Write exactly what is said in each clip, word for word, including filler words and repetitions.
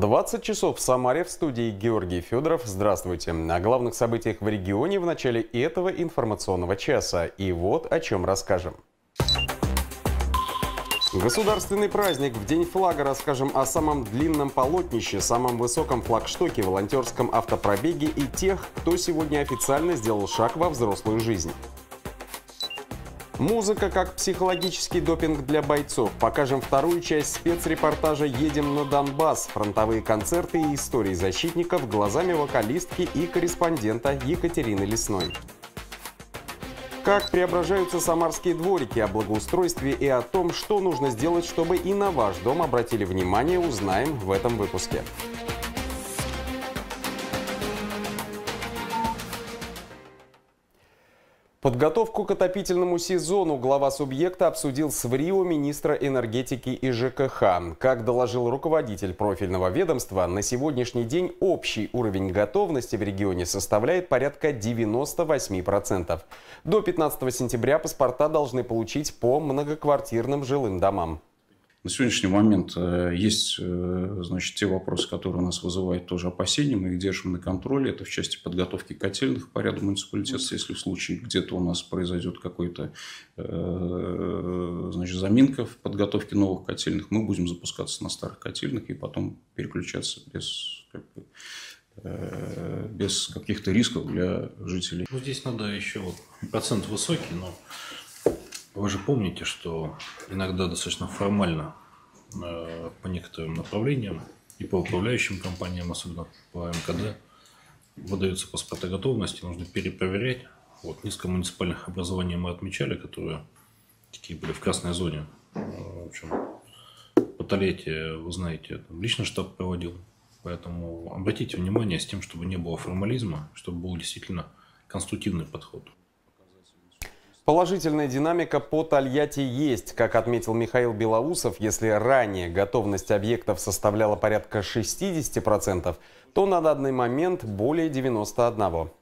двадцать часов в Самаре, в студии Георгий Федоров. Здравствуйте. О главных событиях в регионе в начале этого информационного часа. И вот о чем расскажем. Государственный праздник. В День флага расскажем о самом длинном полотнище, самом высоком флагштоке, волонтерском автопробеге и тех, кто сегодня официально сделал шаг во взрослую жизнь. Музыка как психологический допинг для бойцов. Покажем вторую часть спецрепортажа «Едем на Донбасс». Фронтовые концерты и истории защитников глазами вокалистки и корреспондента Екатерины Лесной. Как преображаются самарские дворики, о благоустройстве и о том, что нужно сделать, чтобы и на ваш дом обратили внимание, узнаем в этом выпуске. Подготовку к отопительному сезону глава субъекта обсудил с в РИО министра энергетики и ЖКХ. Как доложил руководитель профильного ведомства, на сегодняшний день общий уровень готовности в регионе составляет порядка девяноста восьми процентов. До пятнадцатого сентября паспорта должны получить по многоквартирным жилым домам. На сегодняшний момент есть, значит, те вопросы, которые у нас вызывают тоже опасения. Мы их держим на контроле. Это в части подготовки котельных по ряду муниципалитетов. Если в случае где-то у нас произойдет какой-то, значит, заминка в подготовке новых котельных, мы будем запускаться на старых котельных и потом переключаться без, как бы, без каких-то рисков для жителей. Ну, здесь надо еще вот, процент высокий, но вы же помните, что иногда достаточно формально э, по некоторым направлениям и по управляющим компаниям, особенно по эм ка дэ, выдаются паспорта готовности, нужно перепроверять. Вот, несколько муниципальных образований мы отмечали, которые такие были в красной зоне. В общем, по Тольятти, вы знаете, там лично штаб проводил. Поэтому обратите внимание с тем, чтобы не было формализма, чтобы был действительно конструктивный подход. Положительная динамика по Тольятти есть. Как отметил Михаил Белоусов, если ранее готовность объектов составляла порядка шестидесяти процентов, то на данный момент более девяноста одного процента.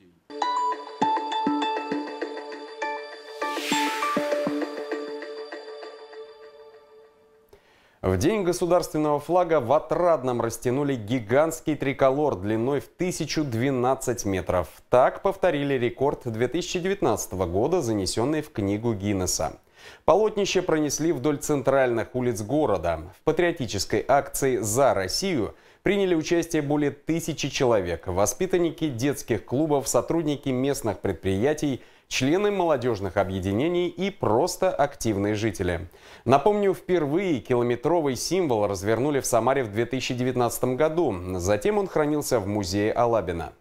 В день государственного флага в Отрадном растянули гигантский триколор длиной в тысячу двенадцать метров. Так повторили рекорд две тысячи девятнадцатого года, занесенный в книгу Гиннесса. Полотнище пронесли вдоль центральных улиц города. В патриотической акции «За Россию» приняли участие более тысячи человек. Воспитанники детских клубов, сотрудники местных предприятий, члены молодежных объединений и просто активные жители. Напомню, впервые километровый символ развернули в Самаре в две тысячи девятнадцатом году. Затем он хранился в музее Алабина.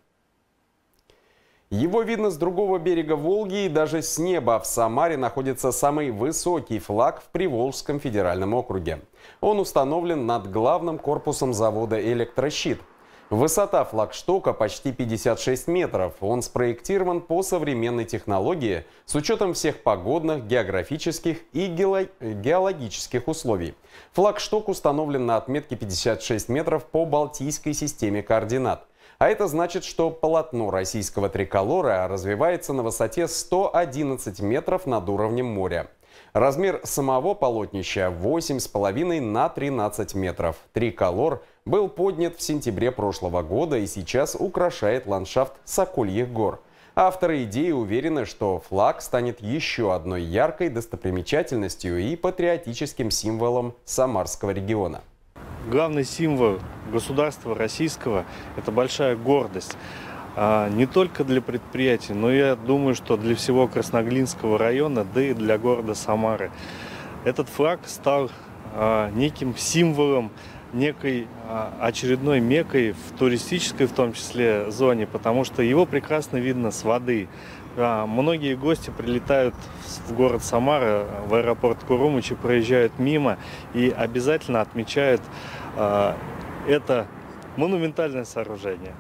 Его видно с другого берега Волги и даже с неба. В Самаре находится самый высокий флаг в Приволжском федеральном округе. Он установлен над главным корпусом завода «Электрощит». Высота флагштока почти пятьдесят шесть метров. Он спроектирован по современной технологии с учетом всех погодных, географических и геологических условий. Флагшток установлен на отметке пятьдесят шесть метров по Балтийской системе координат. А это значит, что полотно российского триколора развивается на высоте сто одиннадцать метров над уровнем моря. Размер самого полотнища восемь с половиной на тринадцать метров. Триколор был поднят в сентябре прошлого года и сейчас украшает ландшафт Сокольих гор. Авторы идеи уверены, что флаг станет еще одной яркой достопримечательностью и патриотическим символом Самарского региона. Главный символ государства российского – это большая гордость. Не только для предприятий, но я думаю, что для всего Красноглинского района, да и для города Самары. Этот флаг стал неким символом, некой очередной меккой в туристической, в том числе, зоне, потому что его прекрасно видно с воды. Многие гости прилетают в город Самара, в аэропорт Курумычи, проезжают мимо и обязательно отмечают это монументальное сооружение.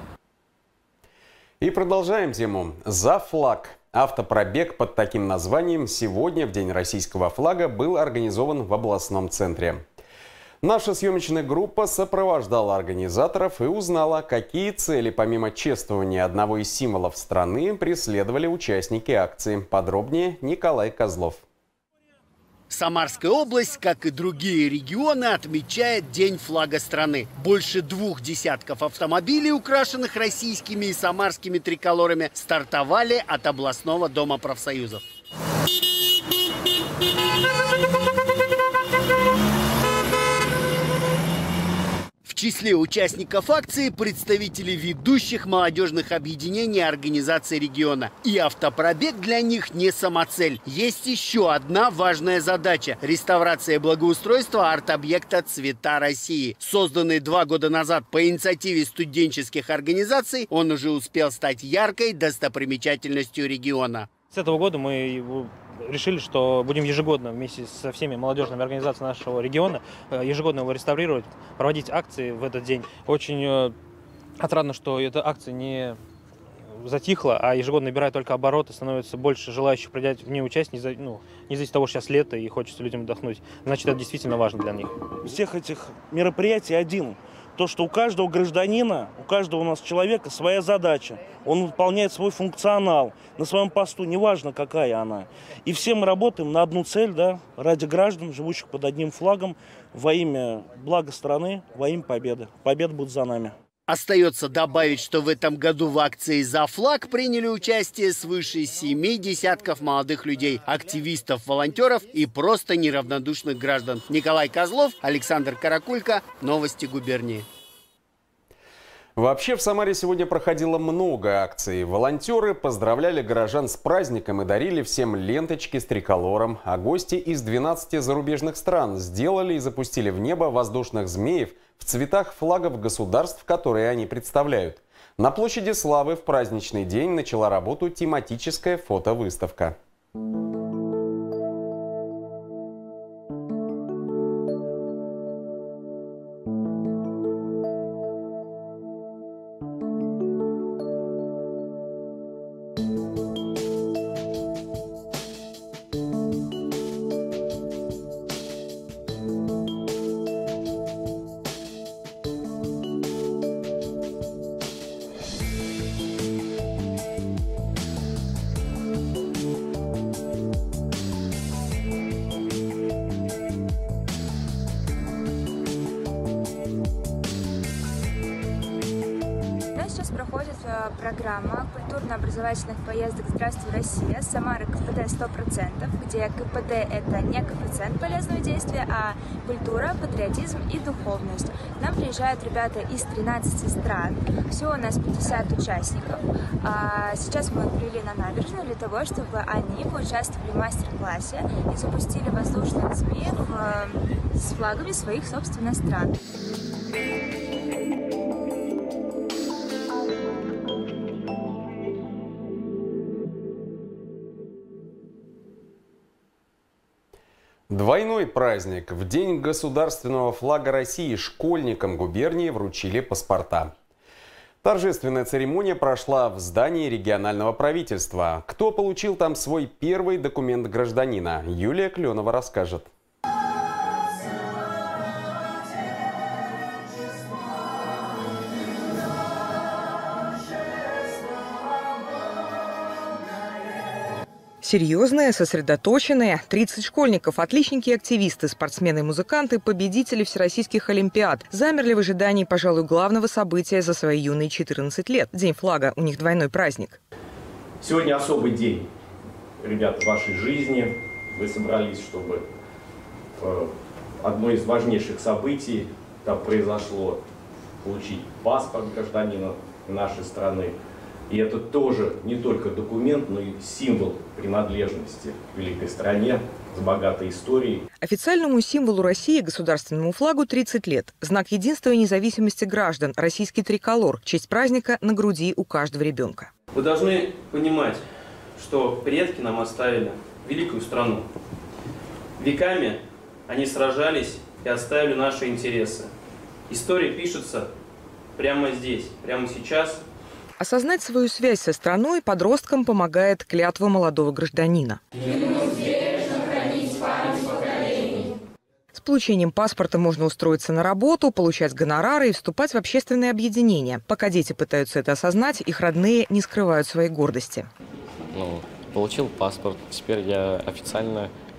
И продолжаем тему. «За флаг». Автопробег под таким названием сегодня, в День российского флага, был организован в областном центре. Наша съемочная группа сопровождала организаторов и узнала, какие цели, помимо чествования одного из символов страны, преследовали участники акции. Подробнее Николай Козлов. Самарская область, как и другие регионы, отмечает День флага страны. Больше двух десятков автомобилей, украшенных российскими и самарскими триколорами, стартовали от областного дома профсоюзов. В числе участников акции представители ведущих молодежных объединений и организаций региона. И автопробег для них не самоцель. Есть еще одна важная задача – реставрация и благоустройство арт-объекта «Цвета России». Созданный два года назад по инициативе студенческих организаций, он уже успел стать яркой достопримечательностью региона. С этого года мы решили, что будем ежегодно вместе со всеми молодежными организациями нашего региона ежегодно его реставрировать, проводить акции в этот день. Очень отрадно, что эта акция не затихла, а ежегодно набирает только обороты, становится больше желающих принять в ней участие, не, ну, не зависит от того, что сейчас лето и хочется людям отдохнуть. Значит, это действительно важно для них. Всех этих мероприятий один. То, что у каждого гражданина, у каждого у нас человека своя задача. Он выполняет свой функционал на своем посту, неважно какая она. И все мы работаем на одну цель, да, ради граждан, живущих под одним флагом, во имя блага страны, во имя победы. Победа будет за нами. Остается добавить, что в этом году в акции «За флаг» приняли участие свыше семи десятков молодых людей, активистов, волонтеров и просто неравнодушных граждан. Николай Козлов, Александр Каракулько. Новости губернии. Вообще в Самаре сегодня проходило много акций. Волонтеры поздравляли горожан с праздником и дарили всем ленточки с триколором. А гости из двенадцати зарубежных стран сделали и запустили в небо воздушных змеев в цветах флагов государств, которые они представляют. На площади Славы в праздничный день начала работу тематическая фотовыставка. Сейчас проходит программа культурно-образовательных поездок «Здравствуй, Россия» Самары КПД сто процентов, где КПД – это не коэффициент полезного действия, а культура, патриотизм и духовность. К нам приезжают ребята из тринадцати стран, всего у нас пятьдесят участников. Сейчас мы привели на набережную для того, чтобы они поучаствовали в мастер-классе и запустили воздушных змеев с флагами своих собственных стран. Двойной праздник. В день государственного флага России школьникам губернии вручили паспорта. Торжественная церемония прошла в здании регионального правительства. Кто получил там свой первый документ гражданина? Юлия Кленова расскажет. Серьезные, сосредоточенные. тридцать школьников, отличники и активисты, спортсмены и музыканты, победители всероссийских олимпиад. Замерли в ожидании, пожалуй, главного события за свои юные четырнадцать лет. День флага. У них двойной праздник. Сегодня особый день, ребята, в вашей жизни. Вы собрались, чтобы э, одно из важнейших событий там произошло, получить паспорт гражданина нашей страны. И это тоже не только документ, но и символ принадлежности к великой стране с богатой историей. Официальному символу России, государственному флагу, тридцать лет. Знак единства и независимости граждан – российский триколор. Честь праздника на груди у каждого ребенка. Вы должны понимать, что предки нам оставили великую страну. Веками они сражались и отстаивали наши интересы. История пишется прямо здесь, прямо сейчас. Осознать свою связь со страной подросткам помогает клятва молодого гражданина. С получением паспорта можно устроиться на работу, получать гонорары и вступать в общественные объединения. Пока дети пытаются это осознать, их родные не скрывают своей гордости. Ну, получил паспорт, теперь я официально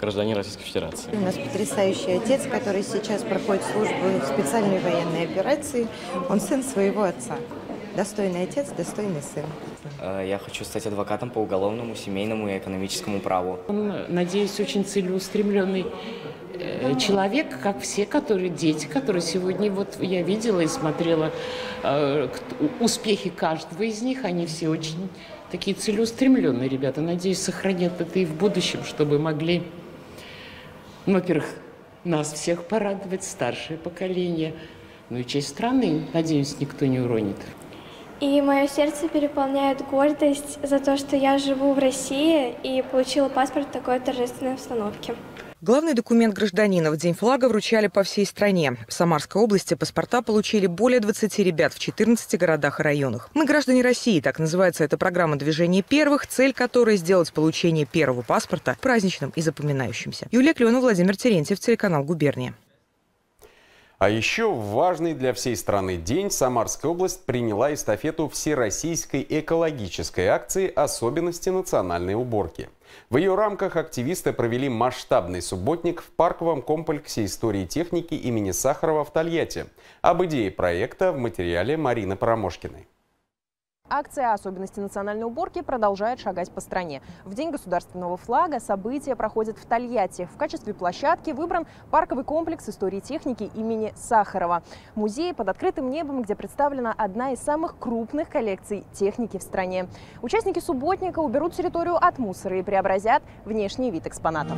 гражданин Российской Федерации. У нас потрясающий отец, который сейчас проходит службу в специальной военной операции. Он сын своего отца. Достойный отец, достойный сын. Я хочу стать адвокатом по уголовному, семейному и экономическому праву. Он, надеюсь, очень целеустремленный человек, как все, которые дети, которые сегодня, вот я видела и смотрела э, успехи каждого из них, они все очень такие целеустремленные ребята. Надеюсь, сохранят это и в будущем, чтобы могли, ну, во-первых, нас всех порадовать, старшее поколение, ну и честь страны, надеюсь, никто не уронит. И мое сердце переполняет гордость за то, что я живу в России и получила паспорт в такой торжественной обстановке. Главный документ гражданина в День флага вручали по всей стране. В Самарской области паспорта получили более двадцати ребят в четырнадцати городах и районах. «Мы граждане России», так называется эта программа движения первых, цель которой сделать получение первого паспорта праздничным и запоминающимся. Юлия Клеонова, Владимир Терентьев, телеканал «Губерния». А еще в важный для всей страны день Самарская область приняла эстафету всероссийской экологической акции «Особенности национальной уборки». В ее рамках активисты провели масштабный субботник в парковом комплексе истории и техники имени Сахарова в Тольятти. Об идее проекта в материале Марины Парамошкиной. Акция «Особенности национальной уборки» продолжает шагать по стране. В День государственного флага событие проходит в Тольятти. В качестве площадки выбран парковый комплекс истории и техники имени Сахарова. Музей под открытым небом, где представлена одна из самых крупных коллекций техники в стране. Участники субботника уберут территорию от мусора и преобразят внешний вид экспонатов.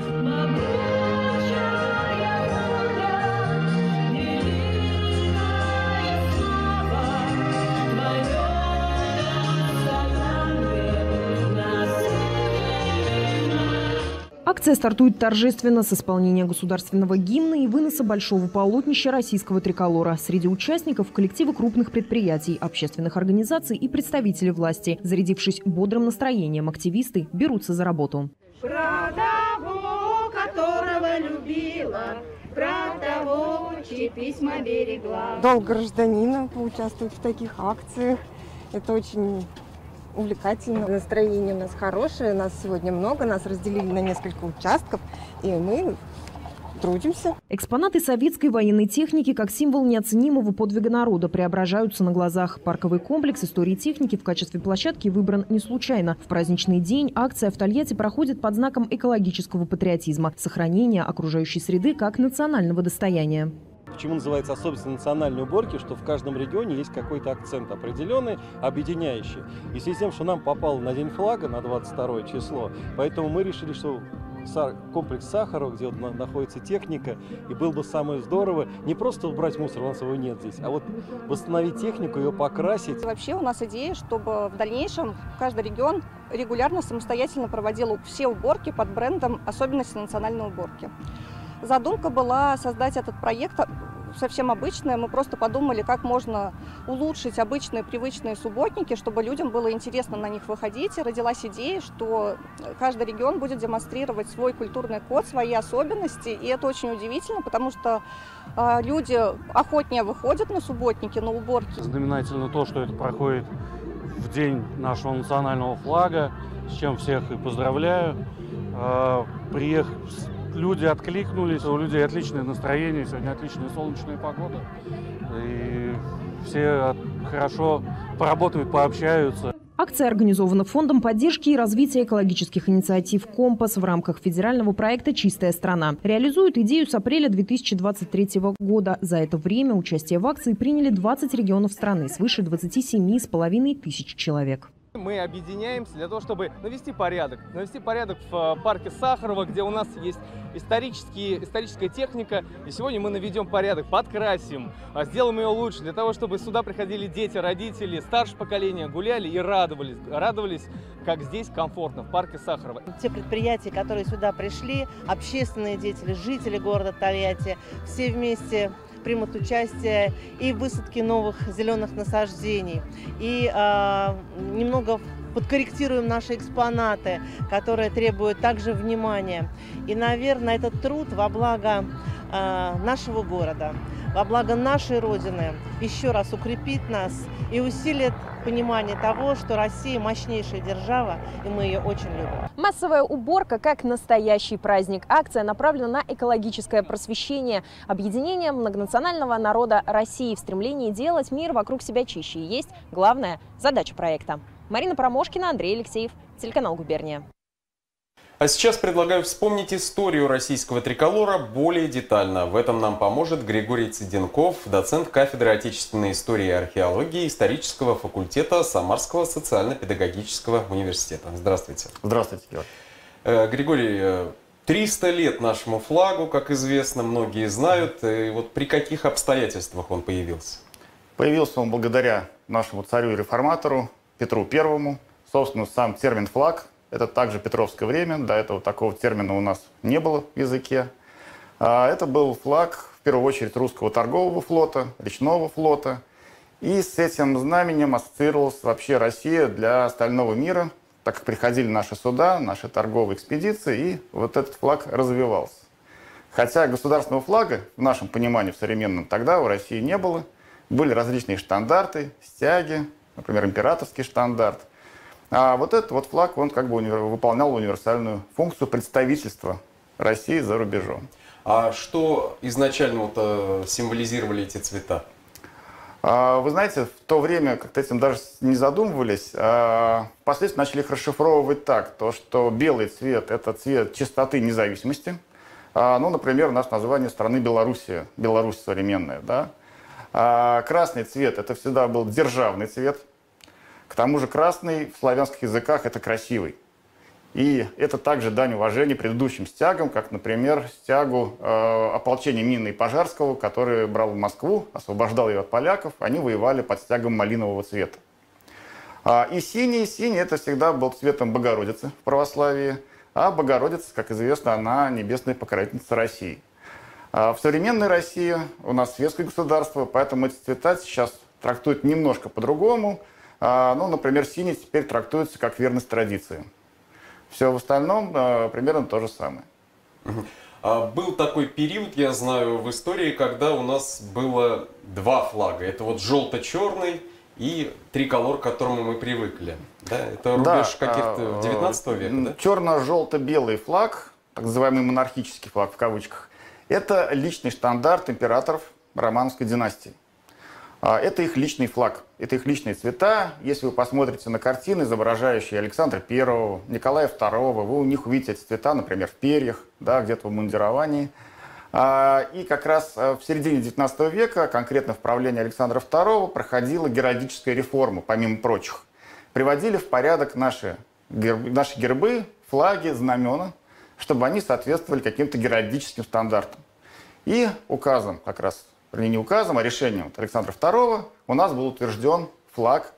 Акция стартует торжественно с исполнения государственного гимна и выноса большого полотнища российского триколора. Среди участников – коллективы крупных предприятий, общественных организаций и представители власти. Зарядившись бодрым настроением, активисты берутся за работу. Про того, которого любила, про того, чьи письма берегла. Долг гражданина поучаствовать в таких акциях. Это очень увлекательно. Настроение у нас хорошее, нас сегодня много, нас разделили на несколько участков, и мы трудимся. Экспонаты советской военной техники как символ неоценимого подвига народа преображаются на глазах. Парковый комплекс истории и техники в качестве площадки выбран не случайно. В праздничный день акция в Тольятти проходит под знаком экологического патриотизма – сохранения окружающей среды как национального достояния. Почему называется особенность национальной уборки, что в каждом регионе есть какой-то акцент определенный, объединяющий. И в связи с тем, что нам попало на День флага, на двадцать второе число, поэтому мы решили, что комплекс Сахарова, где вот находится техника, и было бы самое здорово не просто убрать мусор, у нас его нет здесь, а вот восстановить технику, ее покрасить. Вообще у нас идея, чтобы в дальнейшем каждый регион регулярно самостоятельно проводил все уборки под брендом «Особенности национальной уборки». Задумка была создать этот проект совсем обычный. Мы просто подумали, как можно улучшить обычные привычные субботники, чтобы людям было интересно на них выходить. И родилась идея, что каждый регион будет демонстрировать свой культурный код, свои особенности. И это очень удивительно, потому что э, люди охотнее выходят на субботники, на уборки. Знаменательно то, что это проходит в день нашего национального флага, с чем всех и поздравляю. Э, приехать Люди откликнулись, у людей отличное настроение, сегодня отличная солнечная погода. И все хорошо поработают, пообщаются. Акция организована Фондом поддержки и развития экологических инициатив «Компас» в рамках федерального проекта «Чистая страна». Реализуют идею с апреля две тысячи двадцать третьего года. За это время участие в акции приняли двадцать регионов страны, свыше двадцати семи с половиной тысяч человек. Мы объединяемся для того, чтобы навести порядок. Навести порядок в парке Сахарова, где у нас есть исторические, историческая техника. И сегодня мы наведем порядок, подкрасим, сделаем ее лучше, для того, чтобы сюда приходили дети, родители, старшее поколение, гуляли и радовались, радовались, как здесь комфортно, в парке Сахарова. Те предприятия, которые сюда пришли, общественные деятели, жители города Тольятти, все вместе примут участие и в высадке новых зеленых насаждений, и э, немного подкорректируем наши экспонаты, которые требуют также внимания. И, наверное, этот труд во благо э, нашего города, во благо нашей Родины еще раз укрепит нас и усилит понимание того, что Россия мощнейшая держава, и мы ее очень любим. Массовая уборка как настоящий праздник. Акция направлена на экологическое просвещение, объединение многонационального народа России в стремлении делать мир вокруг себя чище. И есть главная задача проекта. Марина Промошкина, Андрей Алексеев, телеканал «Губерния». А сейчас предлагаю вспомнить историю российского триколора более детально. В этом нам поможет Григорий Цыденков, доцент кафедры отечественной истории и археологии исторического факультета Самарского социально-педагогического университета. Здравствуйте. Здравствуйте, Георгий. Григорий, триста лет нашему флагу, как известно, многие знают. И вот при каких обстоятельствах он появился? Появился он благодаря нашему царю и реформатору Петру Первому. Собственно, сам термин «флаг» — это также петровское время. До этого такого термина у нас не было в языке. Это был флаг, в первую очередь, русского торгового флота, речного флота. И с этим знаменем ассоциировалась вообще Россия для остального мира, так как приходили наши суда, наши торговые экспедиции, и вот этот флаг развивался. Хотя государственного флага, в нашем понимании, в современном, тогда у России не было. Были различные штандарты, стяги, например, императорский штандарт. А вот этот вот флаг, он как бы выполнял универсальную функцию представительства России за рубежом. А что изначально вот символизировали эти цвета? А, вы знаете, в то время как-то этим даже не задумывались. А впоследствии начали их расшифровывать так, то, что белый цвет – это цвет чистоты, независимости. А, ну, например, у нас название страны Белоруссия, Беларусь современная, да? А красный цвет – это всегда был державный цвет. К тому же красный в славянских языках – это красивый. И это также дань уважения предыдущим стягам, как, например, стягу э, ополчения Минина и Пожарского, который брал Москву, освобождал ее от поляков. Они воевали под стягом малинового цвета. А, и синий, синий – это всегда был цветом Богородицы в православии. А Богородица, как известно, она небесная покровительница России. А в современной России у нас светское государство, поэтому эти цвета сейчас трактуют немножко по-другому. Ну, например, синий теперь трактуется как верность традиции. Все в остальном примерно то же самое. Был такой период, я знаю, в истории, когда у нас было два флага. Это вот желто-черный и триколор, к которому мы привыкли. Да? Это рубеж да, каких-то девятнадцатого века, да? Черно-желто-белый флаг, так называемый монархический флаг в кавычках, это личный штандарт императоров Романовской династии. Это их личный флаг, это их личные цвета. Если вы посмотрите на картины, изображающие Александра Первого, Николая Второго, вы у них увидите эти цвета, например, в перьях, да, где-то в мундировании. И как раз в середине девятнадцатого века, конкретно в правлении Александра Второго, проходила геральдическая реформа, помимо прочих. Приводили в порядок наши гербы, наши гербы, флаги, знамена, чтобы они соответствовали каким-то геральдическим стандартам. И указом как раз, не указом, а решением Александра Второго у нас был утвержден флаг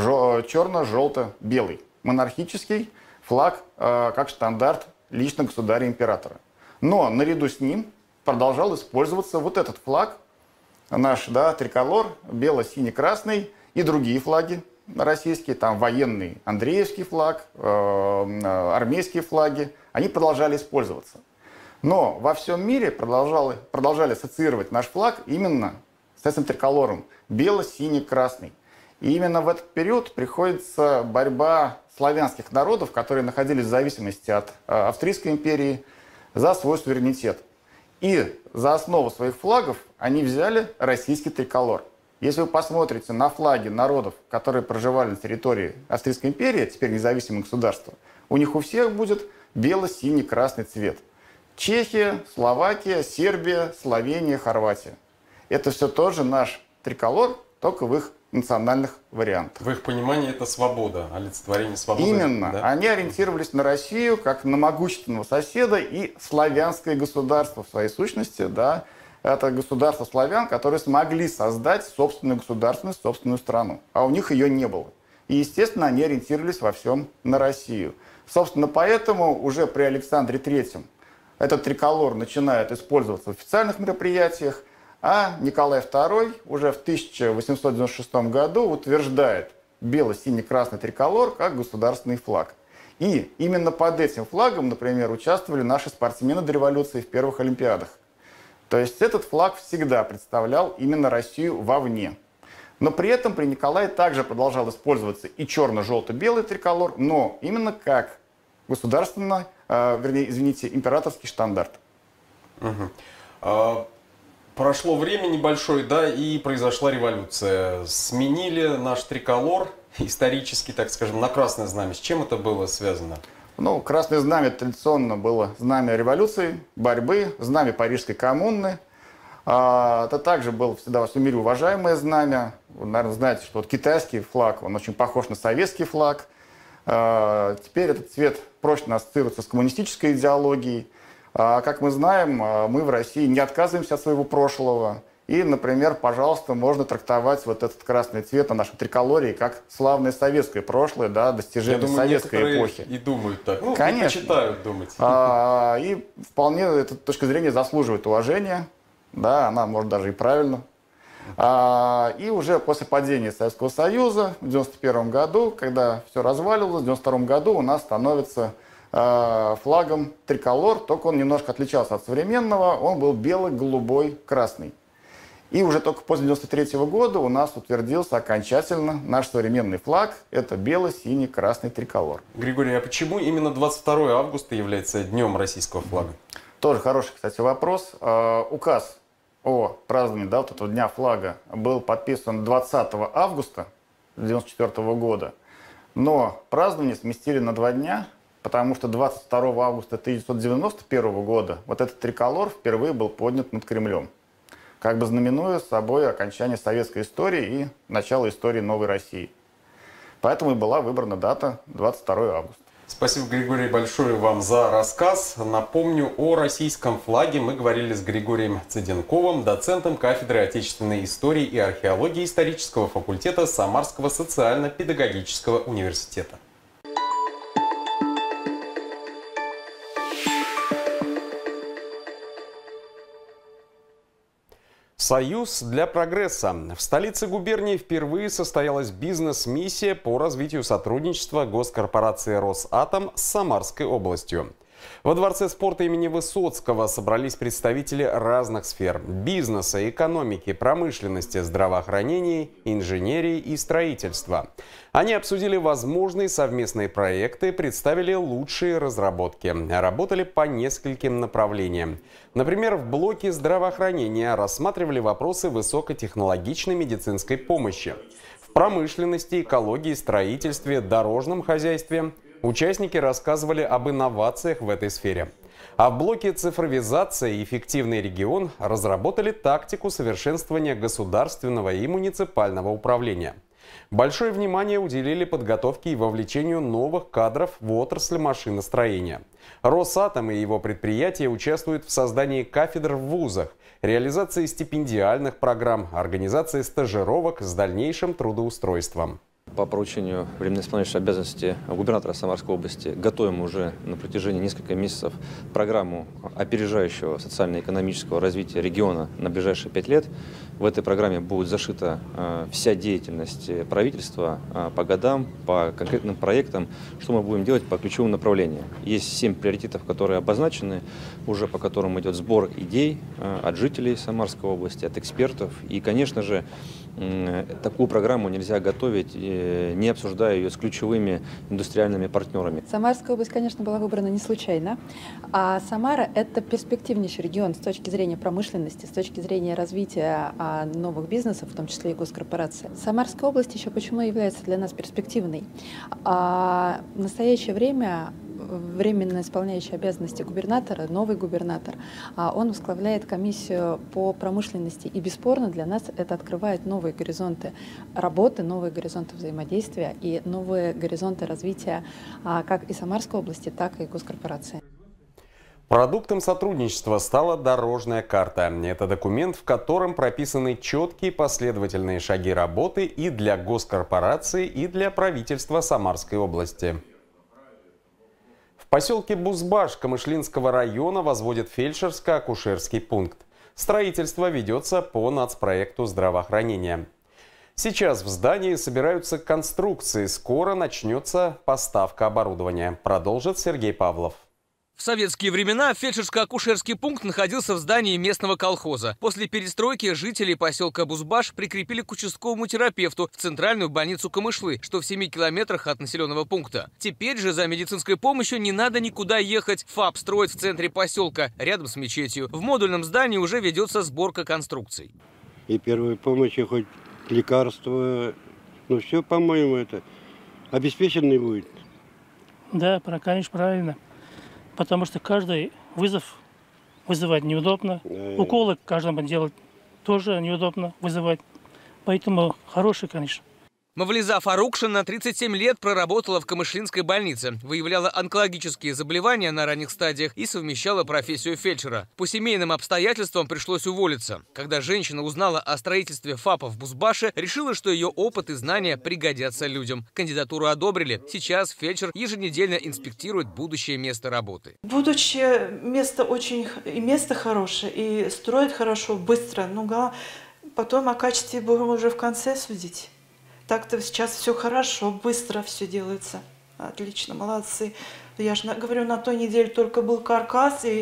черно-желто-белый. Монархический флаг э, как стандарт лично государя-императора. Но наряду с ним продолжал использоваться вот этот флаг, наш, да, триколор, бело-синий-красный и другие флаги российские, там военный Андреевский флаг, э, э, армейские флаги, они продолжали использоваться. Но во всем мире продолжали, продолжали ассоциировать наш флаг именно с этим триколором бело-синий-красный. И именно в этот период приходится борьба славянских народов, которые находились в зависимости от э, Австрийской империи, за свой суверенитет. И за основу своих флагов они взяли российский триколор. Если вы посмотрите на флаги народов, которые проживали на территории Австрийской империи, теперь независимое государство, у них у всех будет бело-синий-красный цвет. Чехия, Словакия, Сербия, Словения, Хорватия. Это все тоже наш триколор, только в их национальных вариантах. В их понимании это свобода, олицетворение свободы. Именно. Да? Они ориентировались на Россию как на могущественного соседа и славянское государство в своей сущности. Да? Это государство славян, которые смогли создать собственную государственность, собственную страну. А у них ее не было. И, естественно, они ориентировались во всем на Россию. Собственно, поэтому уже при Александре Третьем этот триколор начинает использоваться в официальных мероприятиях, а Николай Второй уже в тысяча восемьсот девяносто шестом году утверждает бело-синий-красный триколор как государственный флаг. И именно под этим флагом, например, участвовали наши спортсмены до революции в первых Олимпиадах. То есть этот флаг всегда представлял именно Россию вовне. Но при этом при Николае также продолжал использоваться и черно-желто-белый триколор, но именно как государственный, э, вернее, извините, императорский штандарт. Угу. А, прошло время небольшое, да, и произошла революция. Сменили наш триколор, исторически, так скажем, на красное знамя. С чем это было связано? Ну, красное знамя традиционно было знамя революции, борьбы, знамя Парижской коммуны. Это также было всегда во всем мире уважаемое знамя. Вы, наверное, знаете, что вот китайский флаг, он очень похож на советский флаг. Теперь этот цвет прочно ассоциируется с коммунистической идеологией. Как мы знаем, мы в России не отказываемся от своего прошлого. И, например, пожалуйста, можно трактовать вот этот красный цвет на нашем триколоре как славное советское прошлое, да, достижение думаю, советской эпохи. И думают так. Ну, конечно. Предпочитают думать. А, и вполне эта точка зрения заслуживает уважения. Да, она может даже и правильно. А, и уже после падения Советского Союза в девяносто первом году, когда все разваливалось, в девяносто втором году у нас становится а, флагом триколор, только он немножко отличался от современного, он был белый, голубой, красный. И уже только после девяносто третьего года у нас утвердился окончательно наш современный флаг. Это бело-синий-красный триколор. Григорий, а почему именно двадцать второе августа является днем российского флага? Тоже хороший, кстати, вопрос. Указ о праздновании, да, вот этого дня флага был подписан двадцатого августа девяносто четвёртого года. Но празднование сместили на два дня, потому что двадцать второго августа тысяча девятьсот девяносто первого года вот этот триколор впервые был поднят над Кремлем, как бы знаменуя собой окончание советской истории и начало истории новой России. Поэтому и была выбрана дата двадцать второе августа. Спасибо, Григорий, большое вам за рассказ. Напомню, о российском флаге мы говорили с Григорием Цыденковым, доцентом кафедры отечественной истории и археологии исторического факультета Самарского социально-педагогического университета. Союз для прогресса. В столице губернии впервые состоялась бизнес-миссия по развитию сотрудничества госкорпорации «Росатом» с Самарской областью. Во Дворце спорта имени Высоцкого собрались представители разных сфер – бизнеса, экономики, промышленности, здравоохранения, инженерии и строительства. Они обсудили возможные совместные проекты, представили лучшие разработки, работали по нескольким направлениям. Например, в блоке здравоохранения рассматривали вопросы высокотехнологичной медицинской помощи. В промышленности, экологии, строительстве, дорожном хозяйстве участники рассказывали об инновациях в этой сфере. А в блоке цифровизация и эффективный регион разработали тактику совершенствования государственного и муниципального управления. Большое внимание уделили подготовке и вовлечению новых кадров в отрасль машиностроения. Росатом и его предприятия участвуют в создании кафедр в вузах, реализации стипендиальных программ, организации стажировок с дальнейшим трудоустройством. По поручению временно исполняющего обязанности губернатора Самарской области готовим уже на протяжении нескольких месяцев программу опережающего социально-экономического развития региона на ближайшие пять лет. В этой программе будет зашита э, вся деятельность правительства э, по годам, по конкретным проектам, что мы будем делать по ключевым направлениям. Есть семь приоритетов, которые обозначены, уже по которым идет сбор идей э, от жителей Самарской области, от экспертов. И, конечно же, э, такую программу нельзя готовить, э, не обсуждая ее с ключевыми индустриальными партнерами. Самарская область, конечно, была выбрана не случайно. А Самара – это перспективнейший регион с точки зрения промышленности, с точки зрения развития новых бизнесов, в том числе и госкорпораций. Самарская область еще почему является для нас перспективной? А в настоящее время временно исполняющий обязанности губернатора, новый губернатор, он возглавляет комиссию по промышленности. И бесспорно для нас это открывает новые горизонты работы, новые горизонты взаимодействия и новые горизонты развития как и Самарской области, так и госкорпорации. Продуктом сотрудничества стала дорожная карта. Это документ, в котором прописаны четкие последовательные шаги работы и для госкорпорации, и для правительства Самарской области. В поселке Бузбаш Камышлинского района возводят фельдшерско-акушерский пункт. Строительство ведется по нацпроекту здравоохранения. Сейчас в здании собираются конструкции. Скоро начнется поставка оборудования. Продолжит Сергей Павлов. В советские времена фельдшерско-акушерский пункт находился в здании местного колхоза. После перестройки жители поселка Бузбаш прикрепили к участковому терапевту в центральную больницу Камышлы, что в семи километрах от населенного пункта. Теперь же за медицинской помощью не надо никуда ехать. ФАП строит в центре поселка, рядом с мечетью. В модульном здании уже ведется сборка конструкций. И первой помощи, хоть лекарства, ну все, по-моему, это обеспеченный будет. Да, конечно, правильно. Потому что каждый вызов вызывать неудобно. Уколы каждому делать тоже неудобно вызывать. Поэтому хороший, конечно. Мавлиза Фарукшина тридцать семь лет проработала в Камышлинской больнице, выявляла онкологические заболевания на ранних стадиях и совмещала профессию фельдшера. По семейным обстоятельствам пришлось уволиться. Когда женщина узнала о строительстве ФАПа в Бузбаше, решила, что ее опыт и знания пригодятся людям. Кандидатуру одобрили. Сейчас фельдшер еженедельно инспектирует будущее место работы. Будущее место очень и место хорошее, и строят хорошо, быстро. Но потом о качестве будем уже в конце судить. Так-то сейчас все хорошо, быстро все делается. Отлично, молодцы. Я же говорю, на той неделе только был каркас и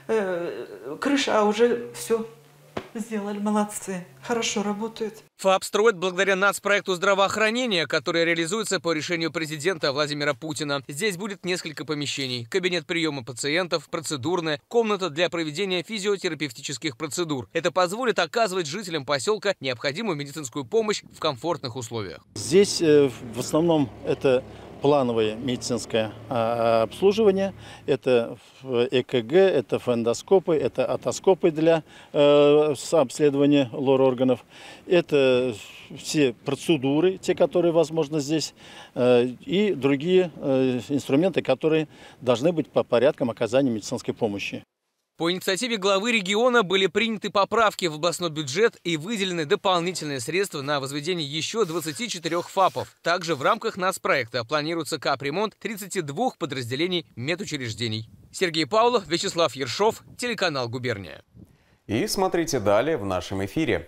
э, крыша, а уже все сделали, молодцы. Хорошо работают. ФАП строит благодаря нацпроекту здравоохранения, который реализуется по решению президента Владимира Путина. Здесь будет несколько помещений. Кабинет приема пациентов, процедурная, комната для проведения физиотерапевтических процедур. Это позволит оказывать жителям поселка необходимую медицинскую помощь в комфортных условиях. Здесь э, в основном это плановое медицинское а, обслуживание, это ЭКГ, это фондоскопы, это отоскопы для э, обследования лор-органов, это все процедуры, те, которые возможны здесь, э, и другие э, инструменты, которые должны быть по порядкам оказания медицинской помощи. По инициативе главы региона были приняты поправки в областной бюджет и выделены дополнительные средства на возведение еще двадцати четырёх ФАПов. Также в рамках нацпроекта планируется капремонт тридцати двух подразделений медучреждений. Сергей Павлов, Вячеслав Ершов, телеканал «Губерния». И смотрите далее в нашем эфире.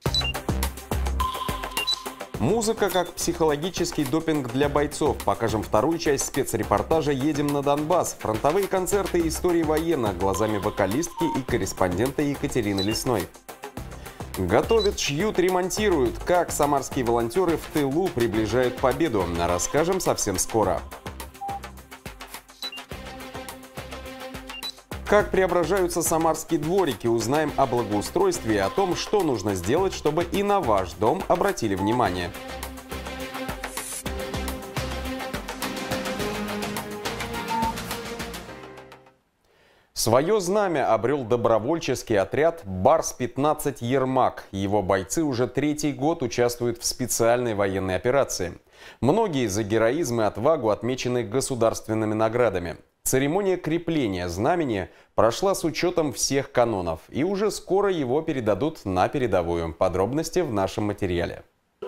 Музыка как психологический допинг для бойцов. Покажем вторую часть спецрепортажа «Едем на Донбасс». Фронтовые концерты истории военных глазами вокалистки и корреспондента Екатерины Лесной. Готовят, шьют, ремонтируют. Как самарские волонтеры в тылу приближают победу. Расскажем совсем скоро. Как преображаются самарские дворики, узнаем о благоустройстве и о том, что нужно сделать, чтобы и на ваш дом обратили внимание. Свое знамя обрел добровольческий отряд «Барс пятнадцать Ермак». Его бойцы уже третий год участвуют в специальной военной операции. Многие за героизм и отвагу отмечены государственными наградами. Церемония крепления знамени прошла с учетом всех канонов, и уже скоро его передадут на передовую. Подробности в нашем материале.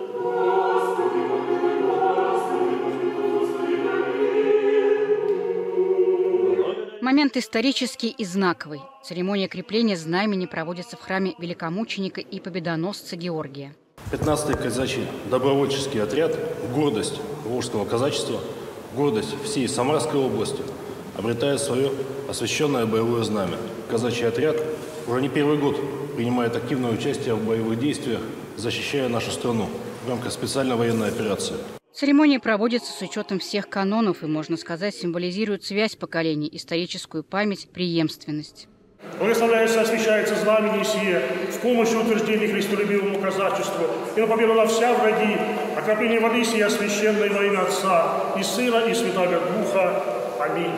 Момент исторический и знаковый. Церемония крепления знамени проводится в храме великомученика и победоносца Георгия. пятнадцатый казачий добровольческий отряд, гордость волжского казачества, гордость всей Самарской области, обретает свое освященное боевое знамя. Казачий отряд уже не первый год принимает активное участие в боевых действиях, защищая нашу страну в рамках специальной военной операции. Церемония проводится с учетом всех канонов и, можно сказать, символизирует связь поколений, историческую память, преемственность. Благословляется, освящается знамение сие в помощь утверждению христолюбивому казачеству и на победу на вся враги, окропление воды сия священной во имя Отца и Сына и Святаго Духа. Аминь.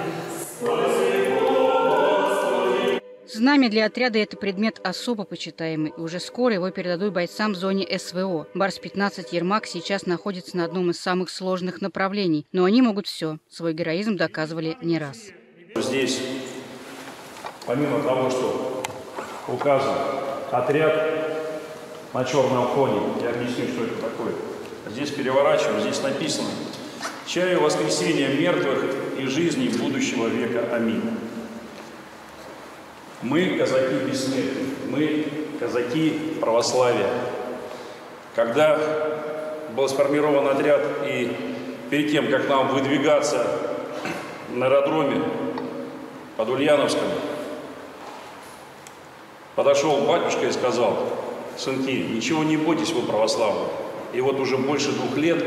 Знамя для отряда – это предмет особо почитаемый, и уже скоро его передадут бойцам в зоне СВО. Барс пятнадцать Ермак сейчас находится на одном из самых сложных направлений, но они могут все. Свой героизм доказывали не раз. Здесь, помимо того, что указан отряд на черном фоне, я объясню, что это такое. Здесь переворачиваю, здесь написано: «Чаю воскресения мертвых и жизни будущего века. Аминь». Мы казаки бессмертные, мы казаки православия. Когда был сформирован отряд и перед тем, как нам выдвигаться на аэродроме под Ульяновском подошел батюшка и сказал: сынки, ничего не бойтесь, вы православные. И вот уже больше двух лет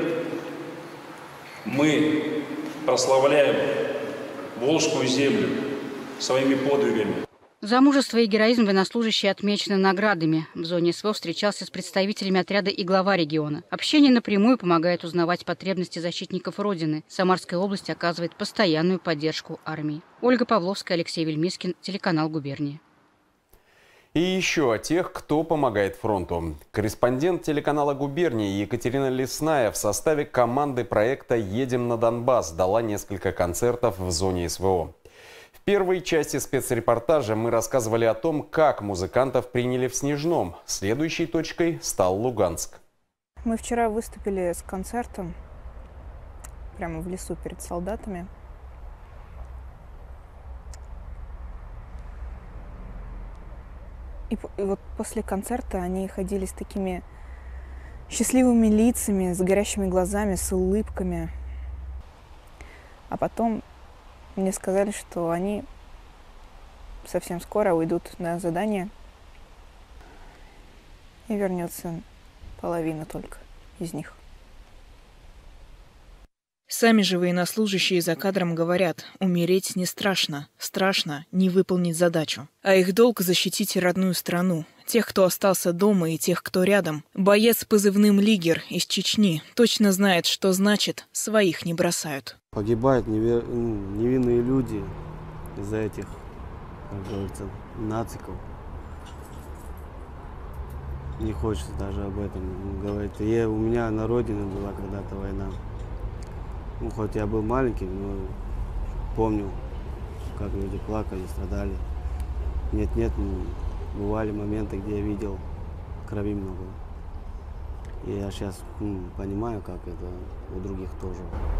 мы прославляем Волжскую землю своими подвигами. За мужество и героизм военнослужащие отмечены наградами. В зоне СВО встречался с представителями отряда и глава региона. Общение напрямую помогает узнавать потребности защитников Родины. Самарская область оказывает постоянную поддержку армии. Ольга Павловская, Алексей Вельмискин, телеканал «Губерния». И еще о тех, кто помогает фронту. Корреспондент телеканала «Губерния» Екатерина Лесная в составе команды проекта «Едем на Донбасс» дала несколько концертов в зоне СВО. В первой части спецрепортажа мы рассказывали о том, как музыкантов приняли в Снежном. Следующей точкой стал Луганск. Мы вчера выступили с концертом прямо в лесу перед солдатами. И, и вот после концерта они ходили с такими счастливыми лицами, с горящими глазами, с улыбками. А потом мне сказали, что они совсем скоро уйдут на задание, и вернется половина только из них. Сами же военнослужащие за кадром говорят: умереть не страшно, страшно не выполнить задачу. А их долг — защитить родную страну, тех, кто остался дома, и тех, кто рядом. Боец с позывным «Лигер» из Чечни точно знает, что значит «своих не бросают». Погибают невер... невинные люди из-за этих, как говорится, нациков. Не хочется даже об этом говорить. Я, у меня на родине была когда-то война. Ну, хоть я был маленький, но помню, как люди плакали, страдали. Нет-нет, бывали моменты, где я видел крови много. И я сейчас ну, понимаю, как это у других тоже.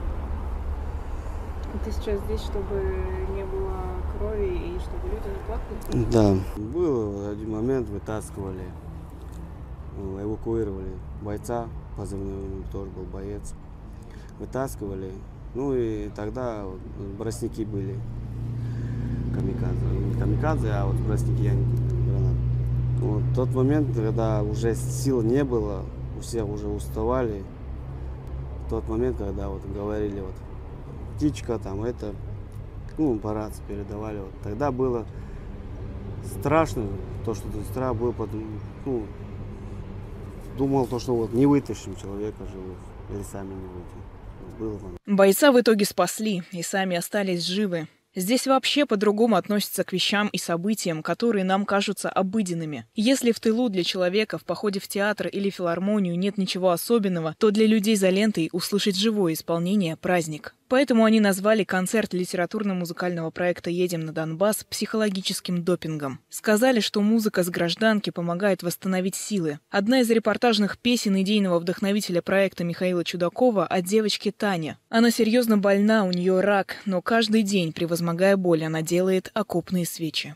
Ты сейчас здесь, чтобы не было крови и чтобы люди не плакали? Да. Был один момент, вытаскивали, эвакуировали бойца, позывной тоже был боец. Вытаскивали, ну и тогда вот, бросники были, камикадзе. Не камикадзе, а вот бросники, я не гранат. Вот тот момент, когда уже сил не было, у всех уже уставали. Тот момент, когда вот говорили вот птичка там, это, ну, по рации передавали. Вот. Тогда было страшно, то, что страх был, ну, думал, то, что вот не вытащим человека живых, или сами не выйдем. Было. Бойца в итоге спасли и сами остались живы. Здесь вообще по-другому относятся к вещам и событиям, которые нам кажутся обыденными. Если в тылу для человека в походе в театр или филармонию нет ничего особенного, то для людей за лентой услышать живое исполнение – праздник. Поэтому они назвали концерт литературно-музыкального проекта «Едем на Донбасс» психологическим допингом. Сказали, что музыка с гражданки помогает восстановить силы. Одна из репортажных песен идейного вдохновителя проекта Михаила Чудакова о девочке Тане. Она серьезно больна, у нее рак, но каждый день, превозмогая боль, она делает окопные свечи.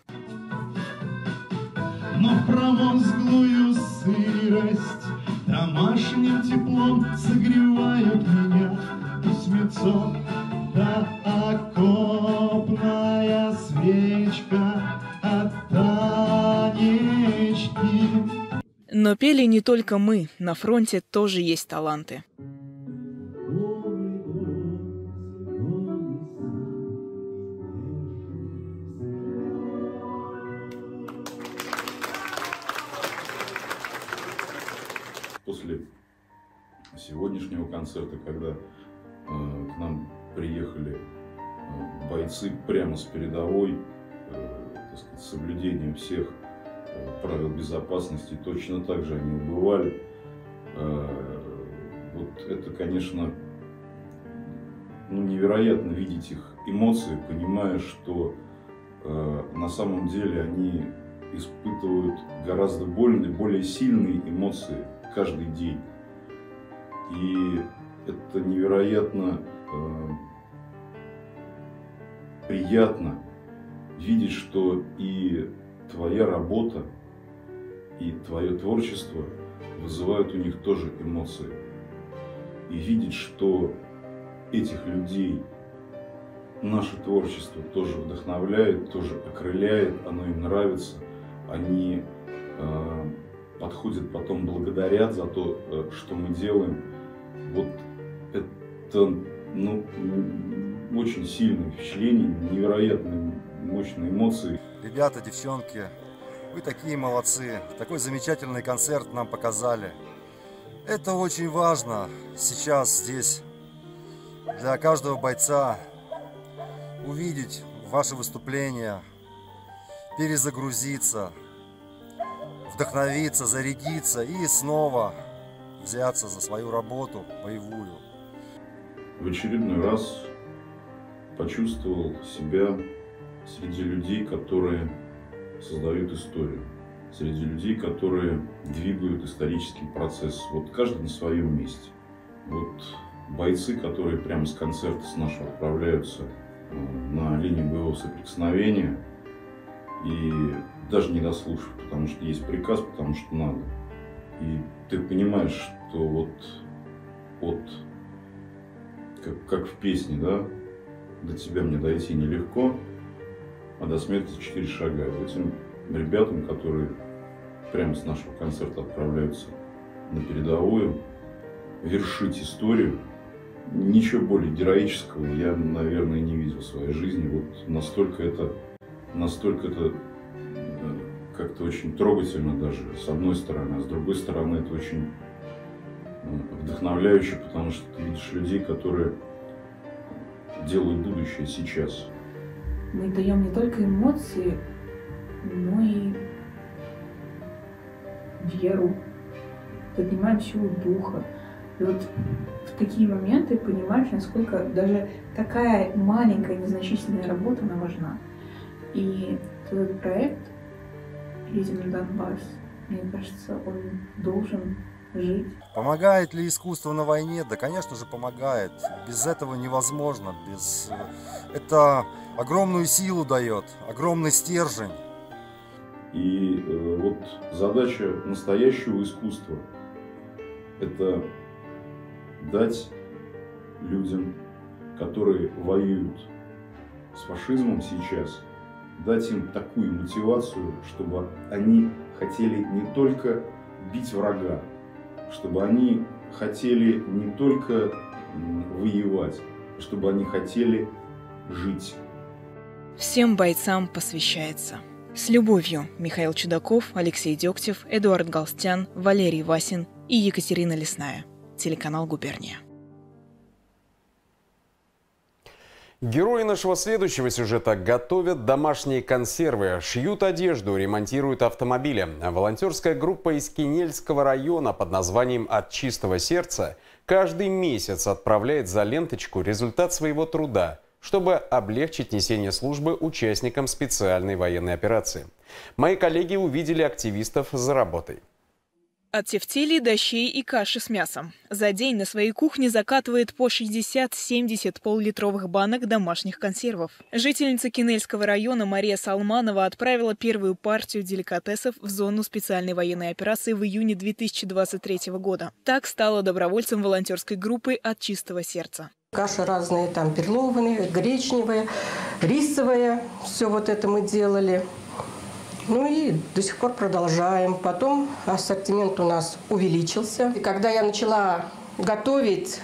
Но промозглую сырость домашним теплом согревает меня. Письмецо, да окопная свечка от Танечки. Но пели не только мы, на фронте тоже есть таланты. После сегодняшнего концерта, когда к нам приехали бойцы прямо с передовой, так сказать, с соблюдением всех правил безопасности, точно так же они убывали. Вот это, конечно, ну, невероятно видеть их эмоции, понимая, что на самом деле они испытывают гораздо больные, более сильные эмоции каждый день. И это невероятно э, приятно видеть, что и твоя работа, и твое творчество вызывают у них тоже эмоции. И видеть, что этих людей наше творчество тоже вдохновляет, тоже окрыляет, оно им нравится. Они э, подходят потом, благодарят за то, э, что мы делаем. Вот это, ну, очень сильное впечатление, невероятные мощные эмоции. Ребята, девчонки, вы такие молодцы. Такой замечательный концерт нам показали. Это очень важно сейчас здесь для каждого бойца увидеть ваше выступление, перезагрузиться, вдохновиться, зарядиться и снова взяться за свою работу боевую. В очередной раз почувствовал себя среди людей, которые создают историю, среди людей, которые двигают исторический процесс. Вот каждый на своем месте. Вот бойцы, которые прямо с концерта с нашего отправляются на линию боевого соприкосновения и даже не дослушав, потому что есть приказ, потому что надо. И ты понимаешь, что вот от, как, как в песне, да, до тебя мне дойти нелегко, а до смерти четыре шага. Этим ребятам, которые прямо с нашего концерта отправляются на передовую, вершить историю, ничего более героического я, наверное, не видел в своей жизни. Вот настолько это, настолько это как-то очень трогательно даже, с одной стороны, а с другой стороны это очень вдохновляюще, потому что ты видишь людей, которые делают будущее сейчас. Мы даем не только эмоции, но и веру, поднимаем силу духа. И вот в такие моменты понимаешь, насколько даже такая маленькая, незначительная работа, она важна. И этот проект «Едем на Донбасс», мне кажется, он должен жить. Помогает ли искусство на войне? Да, конечно же, помогает. Без этого невозможно. Без... Это огромную силу дает, огромный стержень. И э, вот задача настоящего искусства – это дать людям, которые воюют с фашизмом сейчас, дать им такую мотивацию, чтобы они хотели не только бить врага, чтобы они хотели не только воевать, чтобы они хотели жить. Всем бойцам посвящается. С любовью. Михаил Чудаков, Алексей Дегтев, Эдуард Галстян, Валерий Васин и Екатерина Лесная. Телеканал «Губерния». Герои нашего следующего сюжета готовят домашние консервы, шьют одежду, ремонтируют автомобили. Волонтерская группа из Кинельского района под названием «От чистого сердца» каждый месяц отправляет за ленточку результат своего труда, чтобы облегчить несение службы участникам специальной военной операции. Мои коллеги увидели активистов за работой. От тефтелей до щей и каши с мясом. За день на своей кухне закатывает по шестьдесят-семьдесят полулитровых банок домашних консервов. Жительница Кинельского района Мария Салманова отправила первую партию деликатесов в зону специальной военной операции в июне две тысячи двадцать третьего года. Так стала добровольцем волонтерской группы «От чистого сердца». Каши разные, там перловые, гречневые, рисовые. Все вот это мы делали. Ну и до сих пор продолжаем. Потом ассортимент у нас увеличился. И когда я начала готовить,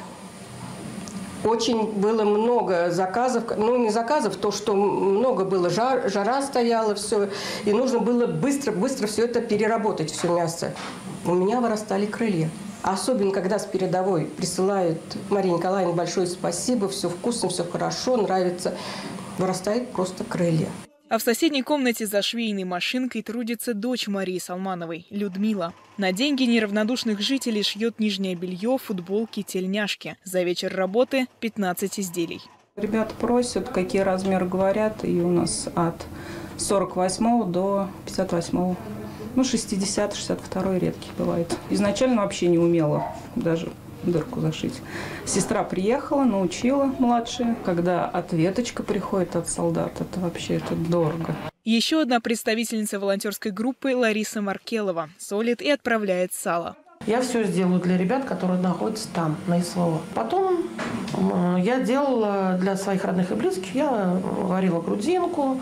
очень было много заказов. Ну, не заказов, то, что много было, жар, жара стояла, все. И нужно было быстро-быстро все это переработать, все мясо. У меня вырастали крылья. Особенно, когда с передовой присылают Марии Николаевне большое спасибо, все вкусно, все хорошо, нравится. Вырастают просто крылья. А в соседней комнате за швейной машинкой трудится дочь Марии Салмановой, Людмила. На деньги неравнодушных жителей шьет нижнее белье, футболки, тельняшки. За вечер работы пятнадцать изделий. Ребята просят, какие размеры говорят, и у нас от сорок восьмого до пятьдесят восьмого. Ну, шестьдесят шестьдесят два редкий бывает. Изначально вообще не умела даже дырку зашить. Сестра приехала, научила младшая. Когда ответочка приходит от солдат, это вообще это дорого. Еще одна представительница волонтерской группы Лариса Маркелова солит и отправляет сало. Я все сделаю для ребят, которые находятся там, на СВО. Потом Я делала для своих родных и близких, я варила грудинку,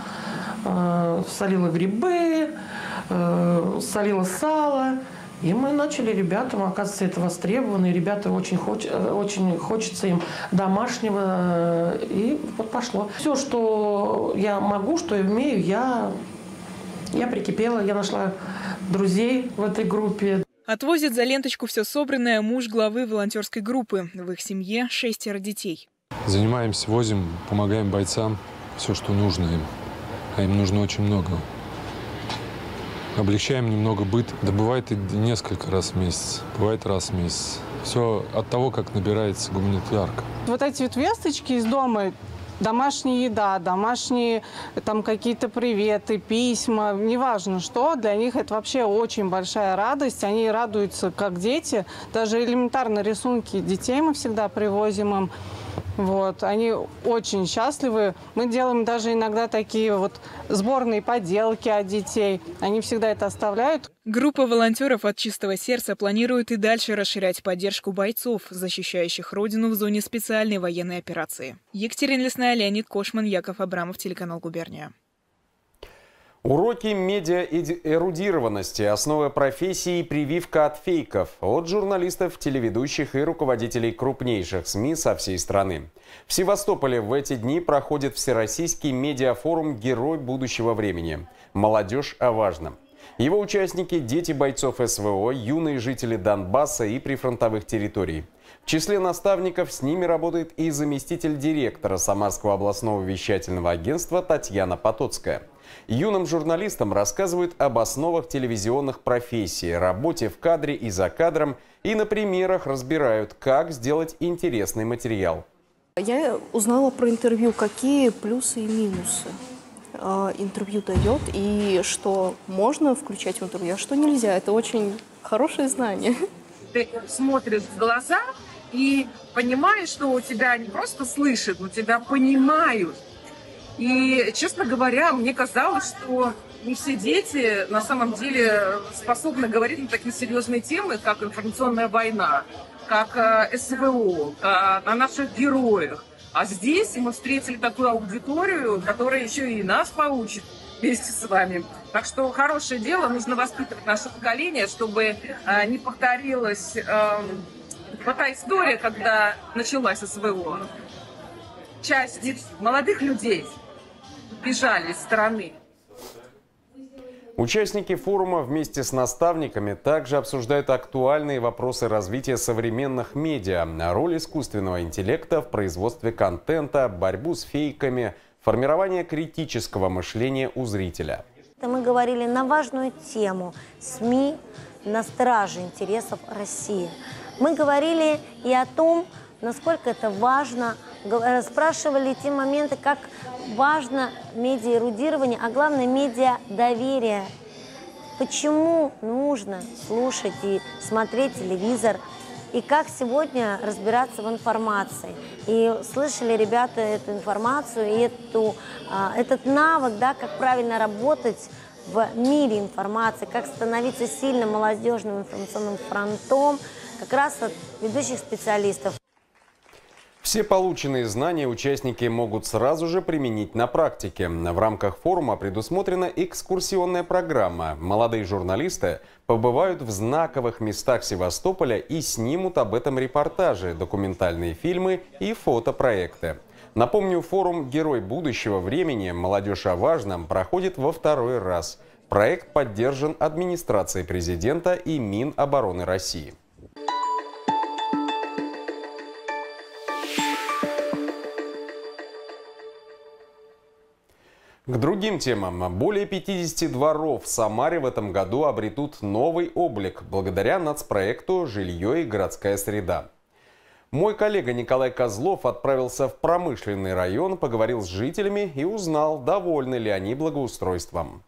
солила грибы, солила сало. И мы начали ребятам, оказывается, это востребовано, и ребята очень, хоч, очень хочется им домашнего, и вот пошло. Все, что я могу, что я умею, я, я прикипела, я нашла друзей в этой группе. Отвозит за ленточку все собранное муж главы волонтерской группы. В их семье шестеро детей. Занимаемся, возим, помогаем бойцам, все, что нужно им. А им нужно очень много. Облегчаем немного быт. Да бывает и несколько раз в месяц, бывает раз в месяц. Все от того, как набирается гуманитарка. Вот эти вот весточки из дома, домашняя еда, домашние там какие-то приветы, письма, неважно что, для них это вообще очень большая радость. Они радуются как дети. Даже элементарно рисунки детей мы всегда привозим им. Вот, они очень счастливы. Мы делаем даже иногда такие вот сборные поделки от детей. Они всегда это оставляют. Группа волонтеров от чистого сердца планирует и дальше расширять поддержку бойцов, защищающих родину в зоне специальной военной операции. Екатерина Лесная, Леонид Кошман, Яков Абрамов, телеканал «Губерния». Уроки медиаэрудированности, основы профессии и прививка от фейков от журналистов, телеведущих и руководителей крупнейших СМИ со всей страны. В Севастополе в эти дни проходит всероссийский медиафорум «Герой будущего времени». Молодежь о важном. Его участники – дети бойцов СВО, юные жители Донбасса и прифронтовых территорий. В числе наставников с ними работает и заместитель директора Самарского областного вещательного агентства Татьяна Потоцкая. Юным журналистам рассказывают об основах телевизионных профессий, работе в кадре и за кадром, и на примерах разбирают, как сделать интересный материал. Я узнала про интервью, какие плюсы и минусы интервью дает, и что можно включать в интервью, а что нельзя. Это очень хорошее знание. Ты смотришь в глаза и понимаешь, что у тебя не просто слышат, но тебя понимают. И, честно говоря, мне казалось, что не все дети на самом деле способны говорить на такие серьезные темы, как информационная война, как СВО, о наших героях. А здесь мы встретили такую аудиторию, которая еще и нас поучит вместе с вами. Так что хорошее дело, нужно воспитывать наше поколение, чтобы не повторилась вот та история, когда началась СВО. Часть молодых людей бежали из страны. Участники форума вместе с наставниками также обсуждают актуальные вопросы развития современных медиа, роль искусственного интеллекта в производстве контента, борьбу с фейками, формирование критического мышления у зрителя. Мы говорили на важную тему СМИ на страже интересов России. Мы говорили и о том, насколько это важно, спрашивали те моменты, как важно медиаэрудирование, а главное медиадоверие. Почему нужно слушать и смотреть телевизор, и как сегодня разбираться в информации. И слышали ребята эту информацию, и эту, этот навык, да, как правильно работать в мире информации, как становиться сильным молодежным информационным фронтом, как раз от ведущих специалистов. Все полученные знания участники могут сразу же применить на практике. В рамках форума предусмотрена экскурсионная программа. Молодые журналисты побывают в знаковых местах Севастополя и снимут об этом репортажи, документальные фильмы и фотопроекты. Напомню, форум «Герой будущего времени. Молодежь о важном» проходит во второй раз. Проект поддержан администрацией президента и Минобороны России. К другим темам. Более пятидесяти дворов в Самаре в этом году обретут новый облик благодаря нацпроекту «Жилье и городская среда». Мой коллега Николай Козлов отправился в промышленный район, поговорил с жителями и узнал, довольны ли они благоустройством.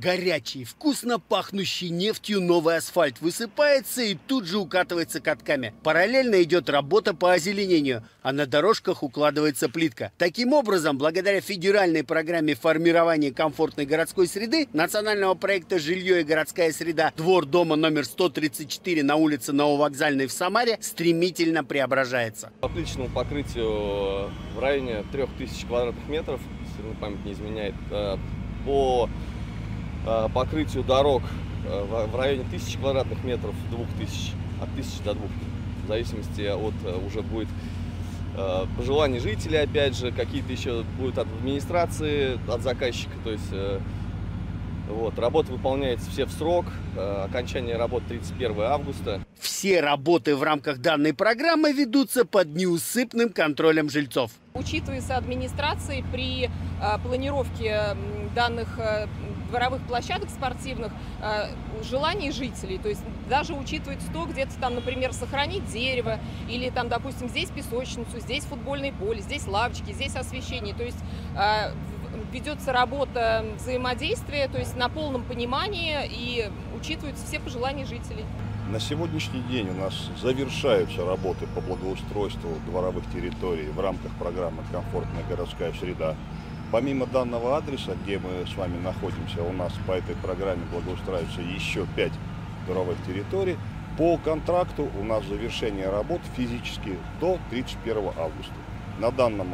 Горячий, вкусно пахнущий нефтью новый асфальт высыпается и тут же укатывается катками. Параллельно идет работа по озеленению, а на дорожках укладывается плитка. Таким образом, благодаря федеральной программе формирования комфортной городской среды, национального проекта «Жилье и городская среда», двор дома номер сто тридцать четыре на улице Нововокзальной в Самаре стремительно преображается. По плиточному покрытию в районе трех тысяч квадратных метров, если память не изменяет, по покрытию дорог в районе тысячи квадратных метров, двух тысяч, от тысячи до двух, в зависимости от уже будет пожеланий жителей, опять же, какие-то еще будут от администрации, от заказчика, то есть вот, работа выполняется все в срок, окончание работы тридцать первого августа. Все работы в рамках данной программы ведутся под неусыпным контролем жильцов. Учитывается администрацией при э, планировке данных э, дворовых площадок спортивных э, желаний жителей. То есть даже учитывается то, где-то там, например, сохранить дерево, или там, допустим, здесь песочницу, здесь футбольное поле, здесь лавочки, здесь освещение. То есть э, ведется работа взаимодействия, то есть на полном понимании, и учитываются все пожелания жителей. На сегодняшний день у нас завершаются работы по благоустройству дворовых территорий в рамках программы «Комфортная городская среда». Помимо данного адреса, где мы с вами находимся, у нас по этой программе благоустраиваются еще пять дворовых территорий. По контракту у нас завершение работ физически до тридцать первого августа. На данном,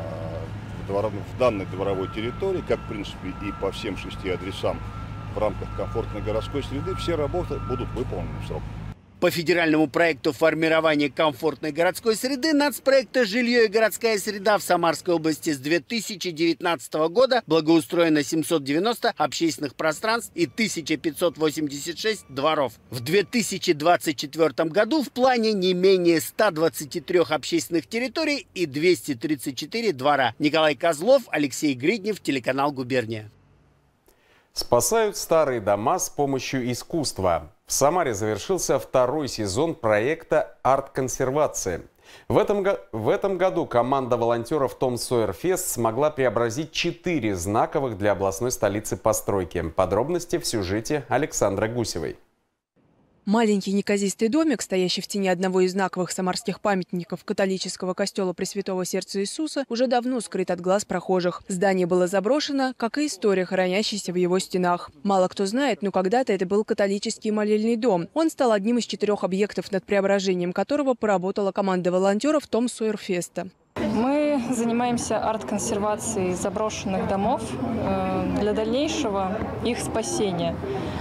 в данной дворовой территории, как в принципе и по всем шести адресам, в рамках комфортной городской среды все работы будут выполнены в срок. По федеральному проекту формирования комфортной городской среды нацпроекта «Жилье и городская среда» в Самарской области с две тысячи девятнадцатого года благоустроено семьсот девяносто общественных пространств и тысяча пятьсот восемьдесят шесть дворов. В две тысячи двадцать четвёртом году в плане не менее ста двадцати трёх общественных территорий и двухсот тридцати четырёх двора. Николай Козлов, Алексей Гриднев, телеканал «Губерния». Спасают старые дома с помощью искусства. В Самаре завершился второй сезон проекта «Арт-консервация». В этом, в этом году команда волонтеров Том Сойер Фест смогла преобразить четыре знаковых для областной столицы постройки. Подробности в сюжете Александры Гусевой. Маленький неказистый домик, стоящий в тени одного из знаковых самарских памятников католического костела Пресвятого Сердца Иисуса, уже давно скрыт от глаз прохожих. Здание было заброшено, как и история, хранящаяся в его стенах. Мало кто знает, но когда-то это был католический молельный дом. Он стал одним из четырех объектов, над преображением которого поработала команда волонтеров Том Сойер Феста. Мы занимаемся арт-консервацией заброшенных домов для дальнейшего их спасения.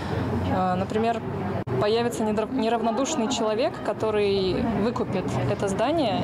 Например, появится неравнодушный человек, который выкупит это здание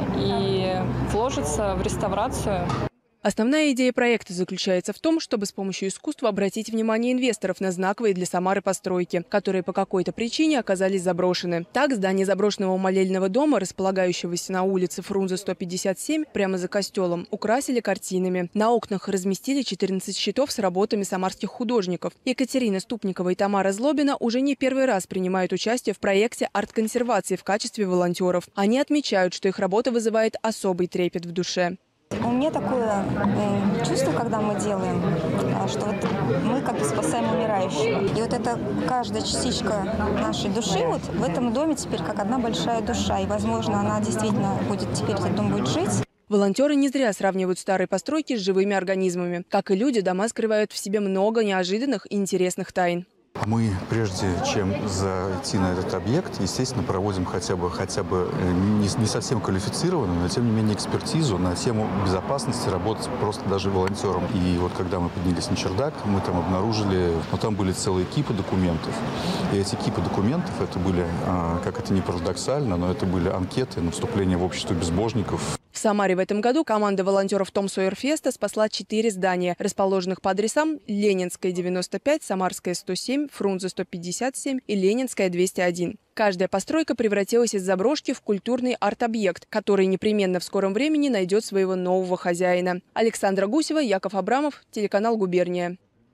и вложится в реставрацию. Основная идея проекта заключается в том, чтобы с помощью искусства обратить внимание инвесторов на знаковые для Самары постройки, которые по какой-то причине оказались заброшены. Так, здание заброшенного молельного дома, располагающегося на улице Фрунзе сто пятьдесят семь, прямо за костелом, украсили картинами. На окнах разместили четырнадцать щитов с работами самарских художников. Екатерина Ступникова и Тамара Злобина уже не первый раз принимают участие в проекте арт-консервации в качестве волонтеров. Они отмечают, что их работа вызывает особый трепет в душе. У меня такое э, чувство, когда мы делаем, что вот мы как бы спасаем умирающего. И вот это каждая частичка нашей души вот в этом доме теперь как одна большая душа. И, возможно, она действительно будет, теперь этот дом будет жить. Волонтеры не зря сравнивают старые постройки с живыми организмами. Как и люди, дома скрывают в себе много неожиданных и интересных тайн. Мы, прежде чем зайти на этот объект, естественно, проводим хотя бы, хотя бы не, не совсем квалифицированную, но тем не менее экспертизу на тему безопасности работать просто даже волонтером. И вот когда мы поднялись на чердак, мы там обнаружили, ну там были целые кипы документов. И эти кипы документов, это были, как это ни парадоксально, но это были анкеты на вступление в общество безбожников. В Самаре в этом году команда волонтеров Том Сойер Феста спасла четыре здания, расположенных по адресам Ленинская девяносто пять, Самарская сто семь, Фрунзе сто пятьдесят семь и Ленинская двести один. Каждая постройка превратилась из заброшки в культурный арт-объект, который непременно в скором времени найдет своего нового хозяина. Александра Гусева, Яков Абрамов, телеканал «Губерния».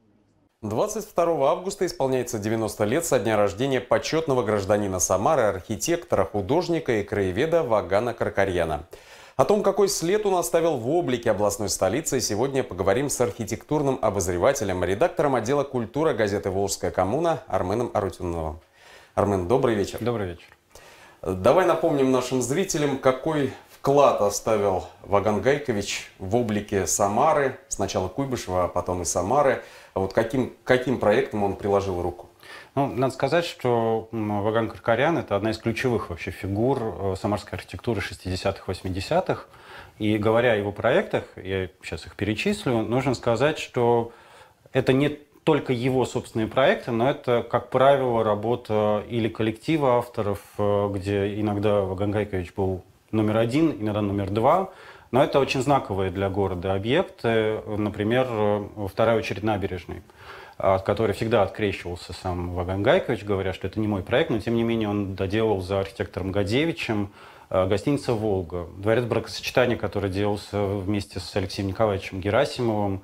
двадцать второго августа исполняется девяносто лет со дня рождения почетного гражданина Самары, архитектора, художника и краеведа Вагана Каркарьяна. О том, какой след он оставил в облике областной столицы, сегодня поговорим с архитектурным обозревателем, редактором отдела культуры газеты «Волжская коммуна» Арменом Арутюновым. Армен, добрый вечер. Добрый вечер. Давай напомним нашим зрителям, какой вклад оставил Ваган Гайкович в облике Самары, сначала Куйбышева, а потом и Самары. Вот каким, каким проектом он приложил руку? Ну, надо сказать, что Ваган Каркарян – это одна из ключевых вообще фигур самарской архитектуры шестидесятых, восьмидесятых. И говоря о его проектах, я сейчас их перечислю, нужно сказать, что это не только его собственные проекты, но это, как правило, работа или коллектива авторов, где иногда Ваган Гайкович был номер один, иногда номер два. Но это очень знаковые для города объекты, например, во вторую очередь набережной, от которой всегда открещивался сам Ваган Гайкович, говоря, что это не мой проект, но тем не менее он доделал за архитектором Гадевичем гостиница «Волга», дворец бракосочетания, который делался вместе с Алексеем Николаевичем Герасимовым,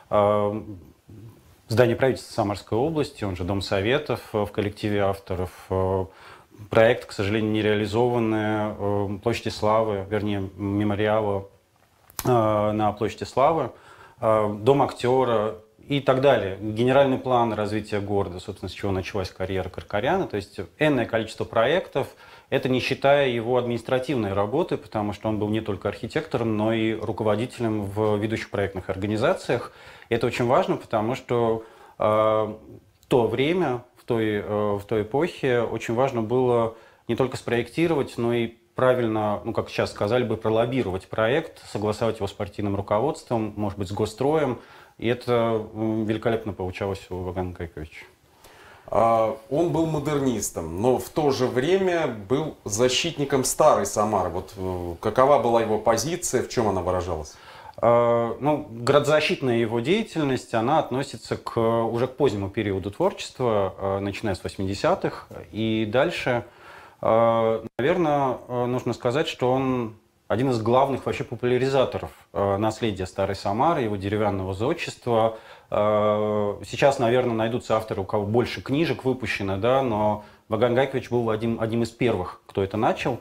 здание правительства Самарской области, он же Дом Советов в коллективе авторов, проект, к сожалению, не реализованный, Площади Славы, вернее, мемориала на Площади Славы, Дом актера и так далее. Генеральный план развития города, собственно, с чего началась карьера Каркаряна, то есть энное количество проектов, это не считая его административной работы, потому что он был не только архитектором, но и руководителем в ведущих проектных организациях. И это очень важно, потому что э, в то время, в той, э, в той эпохе очень важно было не только спроектировать, но и правильно, ну, как сейчас сказали бы, пролоббировать проект, согласовать его с партийным руководством, может быть, с госстроем. И это великолепно получалось у Вагана Гайковича. Он был модернистом, но в то же время был защитником старой Самары. Вот какова была его позиция, в чем она выражалась? Ну, градозащитная его деятельность, она относится к, уже к позднему периоду творчества, начиная с восьмидесятых. И дальше, наверное, нужно сказать, что он один из главных вообще популяризаторов наследия старой Самары, его деревянного зодчества. Сейчас, наверное, найдутся авторы, у кого больше книжек выпущено, да, но Ваган Гайкович был одним, одним из первых, кто это начал.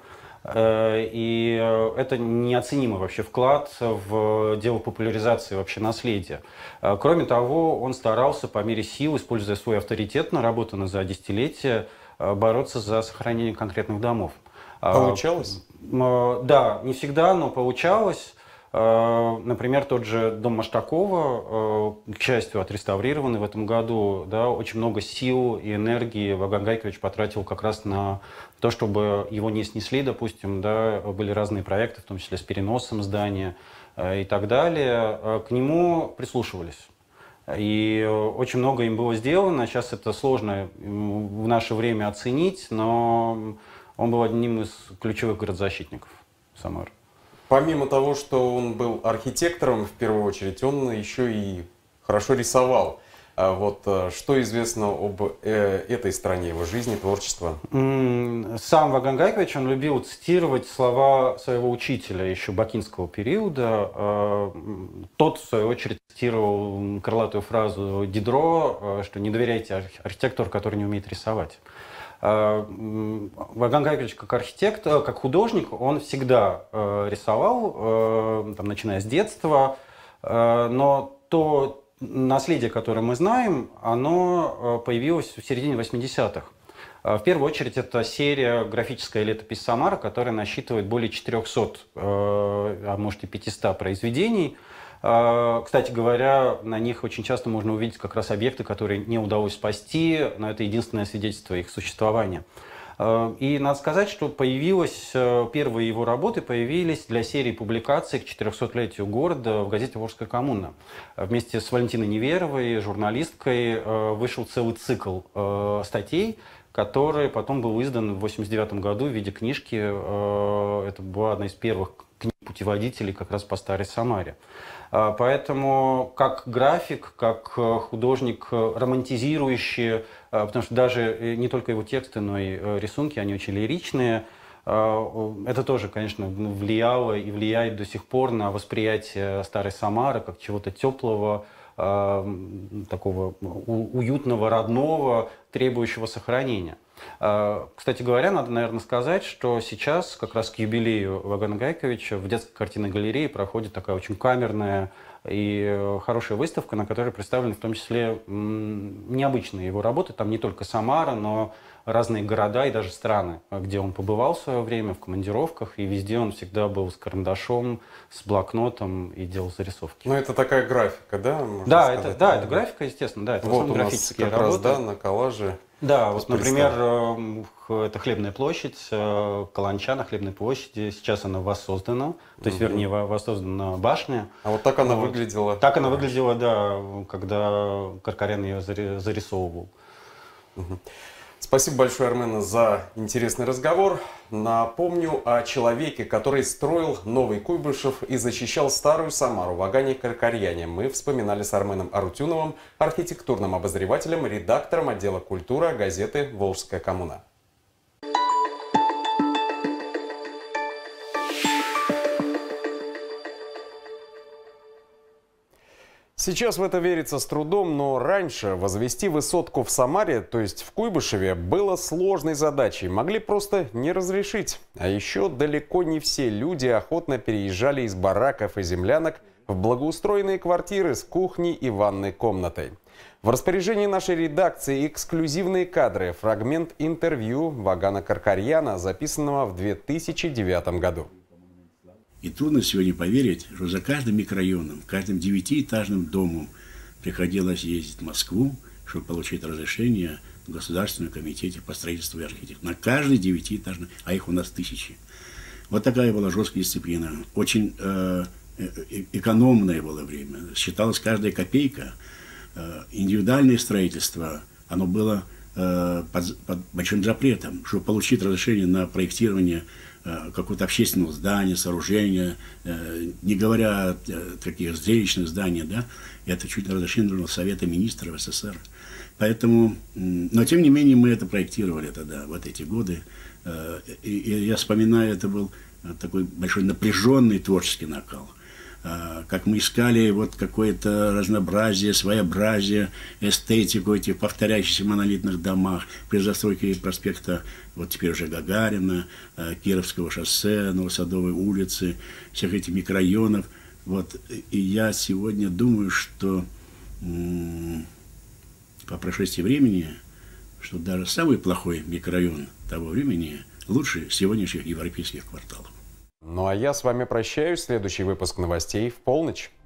И это неоценимый вообще вклад в дело популяризации вообще наследия. Кроме того, он старался по мере сил, используя свой авторитет, наработанный за десятилетия, бороться за сохранение конкретных домов. Получалось? Да, не всегда, но получалось. Например, тот же дом Маштакова, к счастью, отреставрированный в этом году, да, очень много сил и энергии Ваган Гайкович потратил как раз на то, чтобы его не снесли, допустим, да, были разные проекты, в том числе с переносом здания и так далее. К нему прислушивались. И очень много им было сделано. Сейчас это сложно в наше время оценить, но он был одним из ключевых градозащитников Самары. Помимо того, что он был архитектором, в первую очередь, он еще и хорошо рисовал. Вот что известно об э, этой стороне его жизни, творчества? Сам Ваган Гайкович, он любил цитировать слова своего учителя еще бакинского периода. Тот, в свою очередь, цитировал крылатую фразу Дидро, что «не доверяйте архитектору, который не умеет рисовать». Ваган Гайкович как архитектор, как художник, он всегда э, рисовал, э, там, начиная с детства, э, но то наследие, которое мы знаем, оно появилось в середине восьмидесятых. В первую очередь это серия «Графическая летопись Самары», которая насчитывает более четырёхсот, э, а может и пятисот произведений. Кстати говоря, на них очень часто можно увидеть как раз объекты, которые не удалось спасти, но это единственное свидетельство их существования. И надо сказать, что появилась, первые его работы появились для серии публикаций к четырехсотлетию города в газете «Волжская коммуна». Вместе с Валентиной Неверовой, журналисткой, вышел целый цикл статей, который потом был издан в восемьдесят девятом году в виде книжки. Это была одна из первых книг путеводителей как раз по старой Самаре. Поэтому как график, как художник романтизирующий, потому что даже не только его тексты, но и рисунки, они очень лиричные, это тоже, конечно, влияло и влияет до сих пор на восприятие старой Самары как чего-то теплого, такого уютного, родного, требующего сохранения. Кстати говоря, надо, наверное, сказать, что сейчас как раз к юбилею Вагана Гайковича в детской картинной галерее проходит такая очень камерная и хорошая выставка, на которой представлены в том числе необычные его работы. Там не только Самара, но разные города и даже страны, где он побывал в свое время, в командировках, и везде он всегда был с карандашом, с блокнотом и делал зарисовки. Ну, это такая графика, да? Да, сказать, это, да, это графика, естественно, да, это вот у графические нас как работы. Раз, да, на коллаже. Да, вот, например, это Хлебная площадь, Каланча на Хлебной площади. Сейчас она воссоздана, то есть, угу. вернее, воссоздана башня. А вот так она вот. выглядела? Так она выглядела, да, когда Каркарян ее зарисовывал. Угу. Спасибо большое, Армен, за интересный разговор. Напомню о человеке, который строил новый Куйбышев и защищал старую Самару, Вагане Каркаряне. Мы вспоминали с Арменом Арутюновым, архитектурным обозревателем, редактором отдела культуры газеты «Волжская коммуна». Сейчас в это верится с трудом, но раньше возвести высотку в Самаре, то есть в Куйбышеве, было сложной задачей. Могли просто не разрешить. А еще далеко не все люди охотно переезжали из бараков и землянок в благоустроенные квартиры с кухней и ванной комнатой. В распоряжении нашей редакции эксклюзивные кадры, фрагмент интервью Вагана Каркаряна, записанного в две тысячи девятом году. И трудно сегодня поверить, что за каждым микрорайоном, каждым девятиэтажным домом приходилось ездить в Москву, чтобы получить разрешение в Государственном комитете по строительству и архитектуре. На каждый девятиэтажный, а их у нас тысячи. Вот такая была жесткая дисциплина. Очень э, экономное было время. Считалась каждая копейка. Э, индивидуальное строительство, оно было э, под, под большим запретом. Чтобы получить разрешение на проектирование какого-то общественного здания, сооружения, не говоря о таких зрелищных зданиях, да, это чуть ли разрешение нужно Совета Министров СССР. Поэтому, но тем не менее мы это проектировали тогда, вот эти годы. И, и я вспоминаю, это был такой большой напряженный творческий накал. Как мы искали вот какое-то разнообразие, своеобразие, эстетику этих повторяющихся монолитных домах при застройке проспекта, вот теперь уже Гагарина, Кировского шоссе, Новосадовой улицы, всех этих микрорайонов. Вот. И я сегодня думаю, что м- по прошествии времени, что даже самый плохой микрорайон того времени лучше сегодняшних европейских кварталов. Ну а я с вами прощаюсь. Следующий выпуск новостей в полночь.